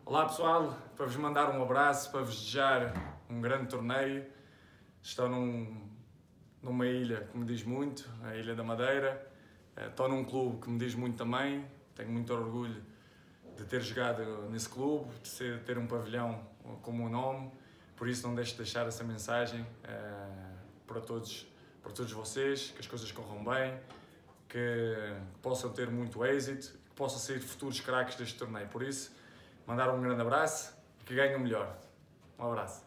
Olá pessoal, para vos mandar um abraço, para vos desejar um grande torneio. Estou numa ilha que me diz muito, a Ilha da Madeira. Estou num clube que me diz muito também. Tenho muito orgulho de ter jogado nesse clube, de ter um pavilhão como o nome. Por isso não deixo de deixar essa mensagem para todos vocês, que as coisas corram bem, que possam ter muito êxito, que possam ser futuros craques deste torneio. Por isso, mandar um grande abraço e que ganhem o melhor. Um abraço.